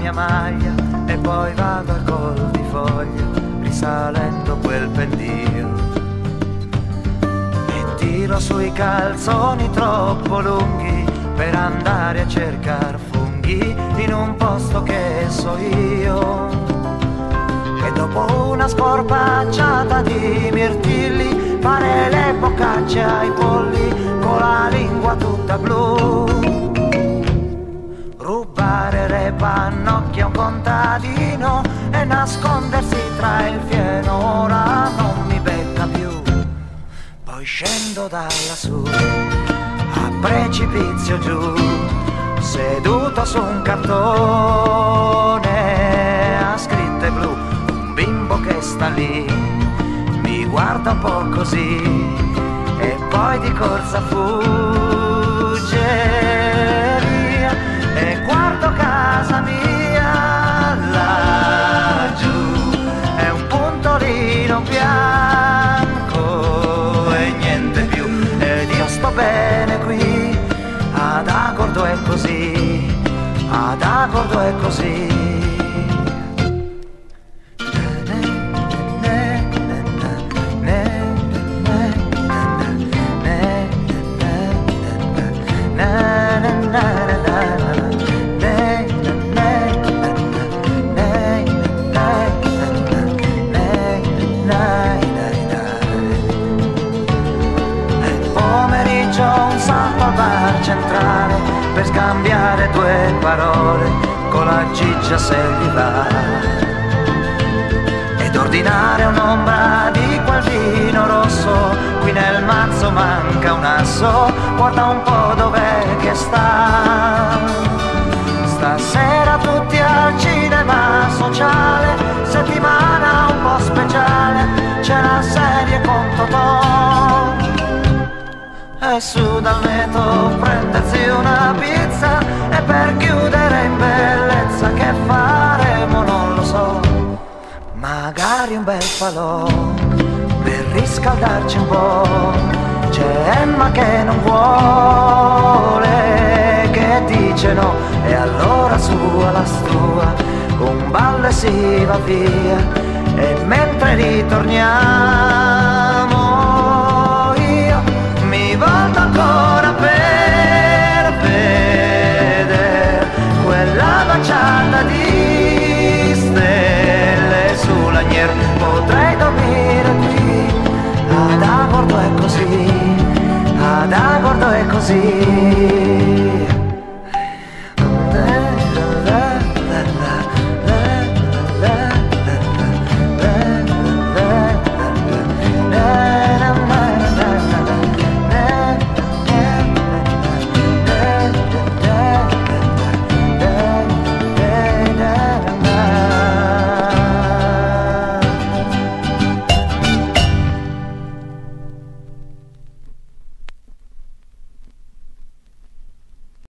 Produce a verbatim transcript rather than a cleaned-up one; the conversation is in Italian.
mia maglia e poi vado al Col di Foglia, risalendo quel pendio, e tiro sui calzoni troppo lunghi per andare a cercar funghi in un posto che so io. E dopo una scorpacciata di mirtilli fare le boccacce ai polli con la lingua tutta blu, rubare le pannocchie a un contadino e nascondersi tra il fieno, ora non mi becca più. Poi scendo da lassù a precipizio giù, seduto su un cartone a scritte blu, un bimbo che sta lì mi guarda un po' così e poi di corsa fugge via, e guardo casa mia laggiù, è un puntolino bianco e niente più, ed io sto bene qui, ad Agordo è così, ad Agordo è così. Centrale per scambiare due parole con la Gigia se gli va, ed ordinare un'ombra di quel vino rosso, qui nel mazzo manca un asso, guarda un po' dov'è che sta. Stasera tutti al cinema sociale, settimana un po' speciale, c'è la serie con Totò, e su dal metro prendersi una pizza, e per chiudere in bellezza che faremo non lo so, magari un bel falò per riscaldarci un po'. C'è Emma che non vuole, che dice no, e allora su alla stua un ballo e si va via, e mentre ritorniamo